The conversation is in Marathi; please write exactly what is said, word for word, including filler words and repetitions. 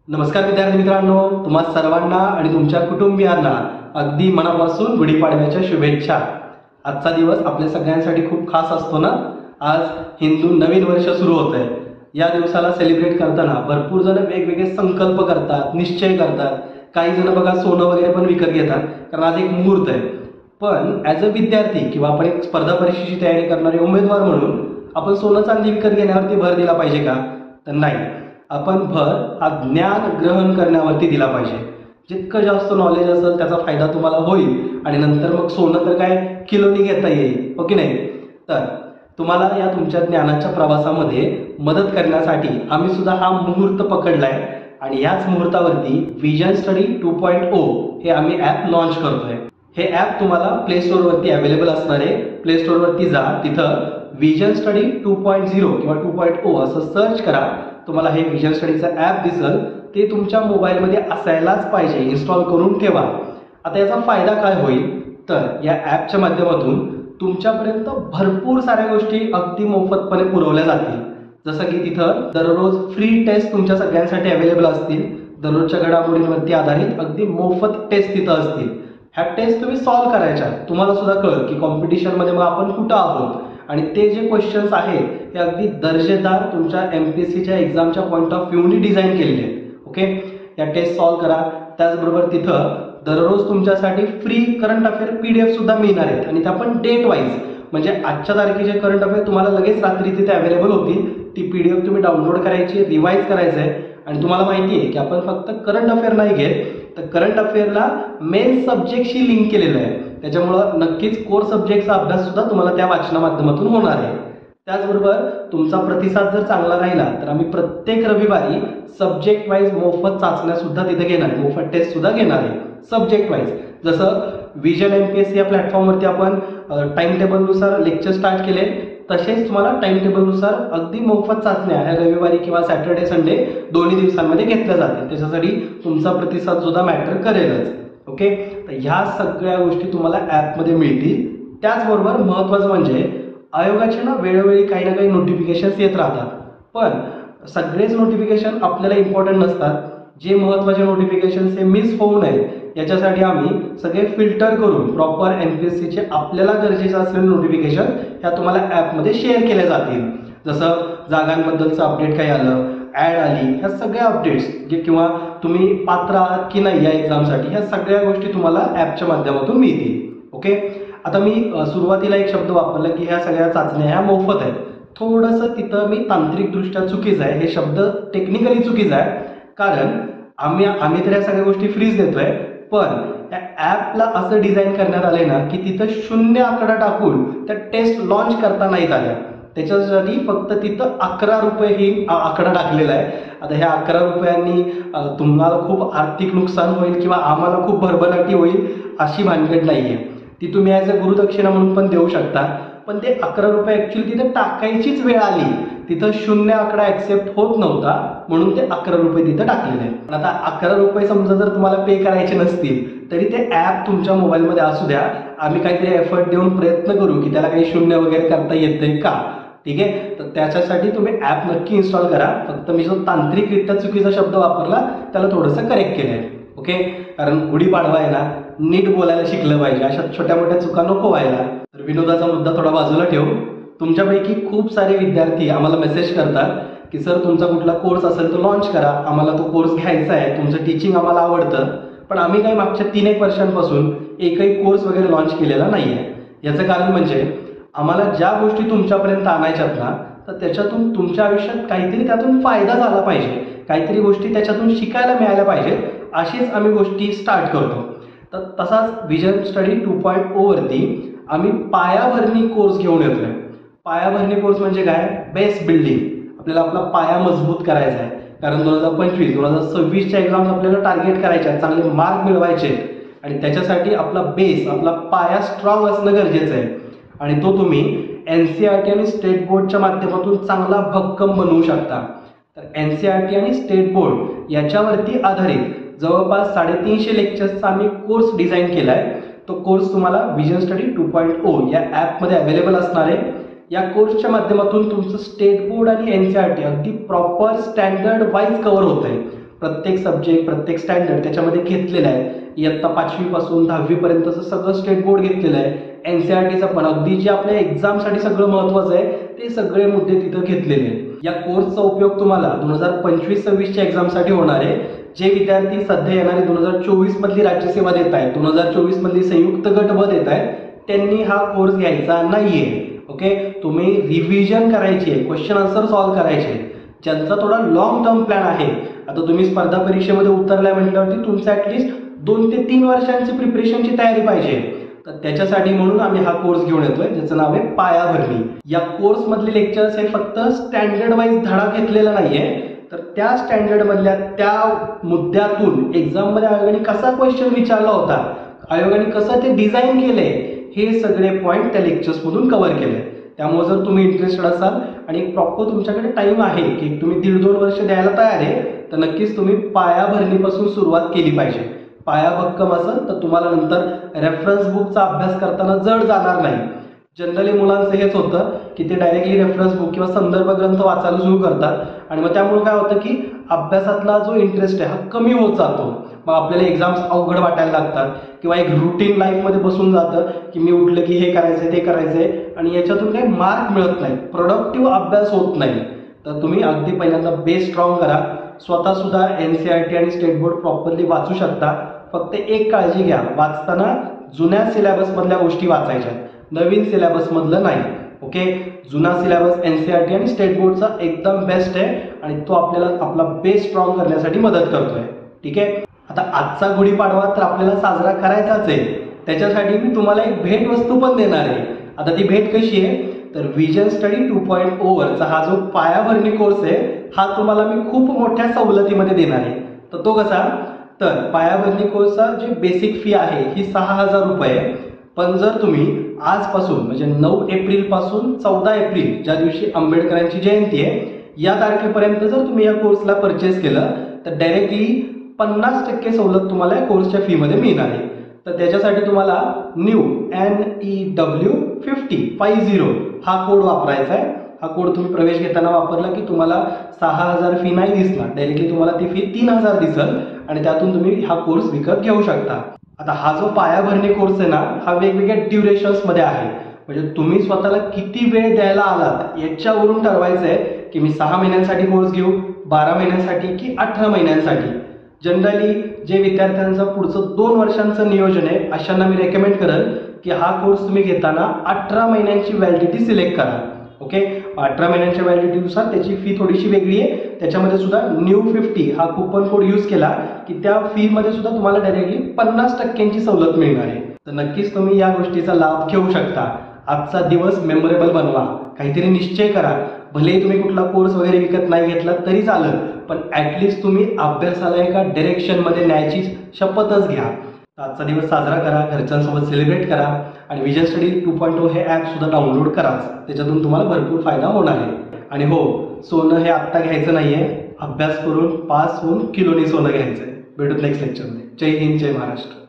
नमस्कार विद्यार्थी मित्रांनो, तुम्हा सर्वांना आणि तुमच्या कुटुंबियांना अगदी मनापासून गुढीपाडव्याच्या शुभेच्छा। आजचा दिवस आपल्या सगळ्यांसाठी खूप खास असतो ना। आज हिंदू नवीन वर्ष सुरू होत आहे। या दिवसाला सेलिब्रेट करताना भरपूर जण वेगवेगळे संकल्प करतात, निश्चय करतात। काही जण बघा सोनं वगैरे पण विकत घेतात, कारण आज एक मुहूर्त आहे। पण ॲज अ विद्यार्थी किंवा आपण एक स्पर्धा परीक्षेची तयारी करणारे उमेदवार म्हणून आपण सोनं चांदी विकत घेण्यावरती भर दिला पाहिजे का? तर नाही, आपण भर हा ज्ञान ग्रहण करण्यावरती दिला पाहिजे। जितकं जास्त नॉलेज असेल त्याचा फायदा तुम्हाला होईल आणि नंतर मग सोनं तर काय किलोनी घेता येईल, हो की नाही? तर तुम्हाला या तुमच्या ज्ञानाच्या प्रवासामध्ये मदत करण्यासाठी आम्ही सुद्धा हा मुहूर्त पकडलाय आणि याच मुहूर्तावरती vision study two point O हे आम्ही ॲप लॉन्च करतोय। हे ॲप तुम्हाला प्ले स्टोअरवरती अवेलेबल असणार आहे। प्ले स्टोअरवरती जा, तिथं vision study two point zero किंवा टू पॉईंट ओ असं सर्च करा। तुम्हाला हे विजन स्टडीचं ॲप दिसेल, ते तुमच्या मोबाईलमध्ये असायलाच पाहिजे, इन्स्टॉल करून ठेवा। आता याचा फायदा काय होईल, तर या ॲपच्या माध्यमातून तुमच्यापर्यंत भरपूर साऱ्या गोष्टी अगदी मोफतपणे पुरवल्या जातील। जसं की तिथं दररोज फ्री टेस्ट तुमच्या सगळ्यांसाठी अवेलेबल असतील। दररोजच्या घडामोडींवरती आधारित अगदी मोफत टेस्ट तिथं असतील। ह्या टेस्ट तुम्ही सॉल्व्ह करायच्या, तुम्हाला सुद्धा कळेल की कॉम्पिटिशनमध्ये मग आपण कुठं आहोत आणि ते जे क्वेश्चन्स आहेत ते अगदी दर्जेदार तुमच्या एम पी एस सीच्या एक्झामच्या पॉईंट ऑफ व्ह्यूनी डिझाईन केलेले आहेत। ओके, या टेस्ट सॉल्व्ह करा। त्याचबरोबर तिथं दररोज तुमच्यासाठी free current affair P D F सुद्धा मिळणार आहेत आणि त्या पण डेट वाईज, म्हणजे आजच्या तारखेचे करंट अफेअर तुम्हाला लगेच रात्री तिथे अवेलेबल होतील। ती पी डी एफ तुम्ही डाउनलोड करायची, रिवाईज करायचं आहे आणि तुम्हाला माहिती आहे की आपण फक्त करंट अफेअर नाही घेत, तर करंट अफेअरला मेन सब्जेक्टशी लिंक केलेलं आहे। त्याच्यामुळं नक्कीच कोर सब्जेक्टचा अभ्यास सुद्धा तुम्हाला त्या वाचना माध्यमातून होणार आहे। त्याचबरोबर तुमचा प्रतिसाद जर चांगला राहिला तर आम्ही प्रत्येक रविवारी सब्जेक्ट वाईज मोफत चाचण्या सुद्धा तिथे घेणार आहे, मोफत टेस्ट सुद्धा घेणार आहे सब्जेक्ट वाईज। जसं vision M P S C या प्लॅटफॉर्मवरती आपण टाइम टेबलनुसार लेक्चर स्टार्ट केले, तसेच तुम्हाला टाइम टेबलनुसार अगदी मोफत चाचण्या ह्या रविवारी किंवा सॅटर्डे संडे दोन्ही दिवसांमध्ये घेतल्या जातील। त्याच्यासाठी तुमचा प्रतिसाद सुद्धा मॅटर करेलच। ओके, तर ह्या सगळ्या गोष्टी तुम्हाला ॲपमध्ये मिळतील। त्याचबरोबर महत्त्वाचं म्हणजे आयोगाचे ना वेळोवेळी काही ना काही नोटिफिकेशन्स येत राहतात, पण सगळेच नोटिफिकेशन आपल्याला इम्पॉर्टंट नसतात। जे महत्त्वाचे नोटिफिकेशन्स हे मिस होऊ नयेत याच्यासाठी आम्ही सगळे फिल्टर करून प्रॉपर एम पी एस सीचे आपल्याला गरजेचे असलेले नोटिफिकेशन ह्या तुम्हाला ॲपमध्ये शेअर केले जातील। जसं जागांबद्दलचं अपडेट काही आलं, ॲड आली, ह्या सगळ्या अपडेट्स जे किंवा तुम्ही पात्र आहात की नाही या एक्झामसाठी, ह्या सगळ्या गोष्टी तुम्हाला ॲपच्या माध्यमातून मिळतील। ओके, आता मी सुरुवातीला एक शब्द वापरला की ह्या सगळ्या चाचण्या ह्या मोफत आहेत। थोडंसं तिथं मी तांत्रिकदृष्ट्या चुकीचं आहे, हे शब्द टेक्निकली चुकीचं आहे, कारण आम्ही आम्ही तर या सगळ्या गोष्टी फ्रीज देतोय, पण त्या ॲपला असं डिझाईन करण्यात आलंय ना की तिथं शून्य आकडा टाकून त्या टेस्ट लॉन्च करता नाहीत आल्या। त्याच्यासाठी फक्त तिथं अकरा रुपये ही आकडा टाकलेला आहे। आता ह्या अकरा रुपयांनी तुम्हाला खूप आर्थिक नुकसान होईल किंवा आम्हाला खूप भरभराटी होईल अशी भानगड नाही आहे। ती तुम्ही ॲज अ गुरुदक्षिणा म्हणून पण देऊ शकता, पण ते अकरा रुपये ॲक्च्युली तिथं टाकायचीच वेळ आली, तिथं शून्य आकडा ॲक्सेप्ट होत नव्हता, म्हणून ते अकरा रुपये तिथं टाकलेले आहे। पण आता अकरा रुपये समजा जर तुम्हाला पे करायचे नसतील तरी ते ॲप तुमच्या मोबाईलमध्ये असू द्या, आम्ही काहीतरी एफर्ट देऊन प्रयत्न करू की त्याला काही शून्य वगैरे करता येतंय का, ठीक आहे? तर त्याच्यासाठी तुम्ही ॲप नक्की इन्स्टॉल करा। फक्त मी जो तांत्रिकरित्या चुकीचा शब्द वापरला त्याला थोडंसं करेक्ट केलं आहे। ओके, कारण गुढीपाडवा आहे ना, नीट बोलायला शिकलं पाहिजे, अशा छोट्या मोठ्या चुका नको व्हायला। तर विनोदाचा मुद्दा थोडा बाजूला ठेवू। तुमच्यापैकी खूप सारे विद्यार्थी आम्हाला मेसेज करतात की सर तुमचा कुठला कोर्स असेल तो लॉन्च करा, आम्हाला तो कोर्स घ्यायचा आहे, तुमचं टीचिंग आम्हाला आवडतं, पण आम्ही काही मागच्या तीन एक वर्षांपासून एकही कोर्स वगैरे लॉन्च केलेला नाही आहे। याचं कारण म्हणजे आम्हाला ज्या गोष्टी तुमच्यापर्यंत आणायच्यात ना, तर त्याच्यातून तुमच्या आयुष्यात काहीतरी त्यातून फायदा झाला पाहिजे, काहीतरी गोष्टी त्याच्यातून शिकायला मिळाल्या पाहिजेत, अशीच आम्ही गोष्टी स्टार्ट करतो। तर तसाच vision study two point O वरती आम्ही पायाभरणी कोर्स घेऊन येतोय। पायाभरणी कोर्स म्हणजे काय? Base building. आपल्याला आपला पाया मजबूत करायचा आहे, कारण दोन हजार पंचवीस दोन हजार सव्वीसच्या एक्झाम्स आपल्याला टार्गेट करायचे आहेत, चांगले मार्क मिळवायचे आणि त्याच्यासाठी आपला बेस, आपला पाया स्ट्रॉंग असणं गरजेचं आहे आणि तो तुम्ही एन सी आर टी आणि स्टेट बोर्डच्या माध्यमातून चांगला भक्कम बनवू शकता। तर एन सी आर टी आणि स्टेट बोर्ड याच्यावरती आधारित जवळपास साडेतीनशे लेक्चर्सचा आम्ही कोर्स डिझाईन केला आहे। तो कोर्स तुम्हाला vision study two point O या ॲपमध्ये अवेलेबल असणार आहे। या कोर्सच्या माध्यमातून तुमचं स्टेट बोर्ड आणि एन सी आर टी अगदी प्रॉपर स्टँडर्ड वाईज कव्हर होत आहे। प्रत्येक सब्जेक्ट प्रत्येक स्टँडर्ड त्याच्यामध्ये घेतलेलं आहे. इयत्ता पाचवी पासून दहावी पर्यंतचं सगळं स्टेट बोर्ड घेतलेलं आहे. एन सी आर टीचं पण अगदी जे आपल्या एक्झामसाठी सगळं महत्त्वाचं आहे ते सगळे मुद्दे तिथं घेतलेले आहेत. या कोर्सचा उपयोग तुम्हाला दोन हजार पंचवीस सव्वीसच्या एक्झामसाठी होणार आहे. जे विद्यार्थी सध्या येणारे दोन हजार चोवीस मधली राज्यसेवा देत आहेत, दोन हजार चोवीस मधली संयुक्त गट ब देत आहेत, त्यांनी हा कोर्स घ्यायचा नाहीये. ओके, तुम्ही रिव्हिजन करायची आहे, क्वेश्चन आन्सर सॉल्व्ह करायचे. ज्यांचा थोडा लॉंग टर्म प्लॅन आहे, आता तुम्ही स्पर्धा परीक्षेमध्ये उतरल्या म्हटल्यावरती तुमचं ऍटलिस्ट दोन ते तीन वर्षांची प्रिपरेशनची तयारी पाहिजे. तर त्याच्यासाठी म्हणून आम्ही हा कोर्स घेऊन येतोय ज्याचं नाव आहे पायाभरणी. या कोर्स मधले लेक्चर्स हे फक्त स्टँडर्ड वाईज धडा घेतलेला नाहीये, तर त्या स्टँडर्ड मधल्या त्या मुद्द्यातून एक्झाम मध्ये आयोगाने कसा क्वेश्चन विचारला होता, आयोगाने कसं ते डिझाईन केलंय, हे सगळे पॉईंट त्या लेक्चर्स मधून कव्हर केले. त्यामुळे जर तुम्ही इंटरेस्टेड असाल आणि प्रॉपर तुमच्याकडे टाइम आहे की तुम्ही दीड दोन वर्ष द्यायला तयार आहे, तर नक्कीच तुम्ही पायाभरणीपासून सुरुवात केली पाहिजे. पाया भक्कम असेल तर तुम्हाला नंतर रेफरन्स बुकचा अभ्यास करताना जड जाणार नाही. जनरली मुलांचं हेच होतं की ते डायरेक्टली रेफरन्स बुक किंवा संदर्भ ग्रंथ वाचायला सुरू करतात आणि मग त्यामुळे काय होतं की अभ्यासातला जो इंटरेस्ट आहे हा कमी होत जातो. मग आपल्याला एक्झाम्स अवघड वाटायला लागतात किंवा एक रुटीन लाईफमध्ये बसून जातं की मी उठलं की हे करायचंय ते करायचंय आणि याच्यातून काही मार्क मिळत नाही, प्रोडक्टिव्ह अभ्यास होत नाही. तर तुम्ही अगदी पहिल्यांदा बेस स्ट्रॉंग करा. स्वतः सुद्धा एन सी आर टी आणि स्टेट बोर्ड प्रॉपरली वाचू शकता. फक्त एक काळजी घ्या, वाचताना जुन्या सिलेबस मधल्या गोष्टी वाचायच्या, नवीन सिलेबस मधलं नाही. ओके, जुना syllabus N C R T आणि स्टेट बोर्डचा एकदम बेस्ट आहे आणि तो आपल्याला आपला बेस स्ट्रॉंग करण्यासाठी मदत करतोय. ठीक आहे, आता आजचा गुढीपाडवा तर आपल्याला साजरा करायचाच आहे, त्याच्यासाठी मी तुम्हाला एक भेट वस्तू पण देणार आहे. आता ती भेट कशी आहे, तर vision study two point O वरचा हा जो पायाभरणी कोर्स आहे हा तुम्हाला मी खूप मोठ्या सवलतीमध्ये देणार आहे. तर तो कसा, तर पायाभरणी कोर्सचा जी बेसिक फी आहे ही सहा हजार रुपये. पण जर तुम्ही आजपासून म्हणजे नऊ एप्रिल पासून चौदा एप्रिल ज्या दिवशी आंबेडकरांची जयंती आहे या तारखेपर्यंत जर तुम्ही या कोर्सला परचेस केलं तर डायरेक्टली पन्नास टक्के सवलत तुम्हाला या कोर्सच्या फी मध्ये मिळणार आहे. तर त्याच्यासाठी तुम्हाला new N E W fifty five zero हा कोड वापरायचा आहे. हा कोड तुम्ही प्रवेश घेताना वापरला की तुम्हाला सहा हजार फी नाही दिसणार, डायरेक्टली तुम्हाला ती फी तीन हजार दिसल आणि त्यातून तुम्ही हा कोर्स विकत घेऊ शकता. आता हा जो पायाभरणी कोर्स आहे ना हा वेगवेगळ्या ड्युरेशन्स मध्ये आहे, म्हणजे तुम्ही स्वतःला किती वेळ द्यायला आलात याच्यावरून ठरवायचं आहे की मी सहा महिन्यांसाठी कोर्स घेऊ, बारा महिन्यांसाठी की अठरा महिन्यांसाठी. जनरली जे विद्यार्थ्यांचं पुढचं दोन वर्षांचं नियोजन आहे अशांना मी रेकमेंड करेल की हा कोर्स तुम्ही घेताना अठरा महिन्यांची व्हॅलिडिटी सिलेक्ट करा. ओके, अठरा महिन्यांच्या व्हॅलिडिटीनुसार त्याची फी थोडीशी वेगळी आहे. त्याच्यामध्ये सुद्धा न्यू फिफ्टी हा कुपन कोड यूज केला की त्या फी मध्ये सुद्धा तुम्हाला डायरेक्टली पन्नास टक्क्यांची सवलत मिळणार आहे. तर नक्कीच तुम्ही या गोष्टीचा लाभ घेऊ शकता. आजचा दिवस मेमोरेबल बनवा, काहीतरी निश्चय करा. भले तुम्ही कुठला कोर्स वगैरे विकत नाही घेतला तरी चालेल, पण ऍटलिस्ट तुम्ही अभ्यासाला एका डिरेक्शन मध्ये न्यायची शपथच घ्या. आजचा दिवस साजरा करा, घरच्यांसोबत सेलिब्रेट करा आणि vision study two point O हे ॲप सुद्धा डाउनलोड कराच, त्याच्यातून तुम्हाला भरपूर फायदा होणार आहे. आणि हो, सोनं हे आत्ता घ्यायचं नाहीये, अभ्यास करून पास होऊन किलोनी सोनं घ्यायचंय. भेटूत नेक्स्ट लेक्चरमध्ये. जय हिंद, जय महाराष्ट्र.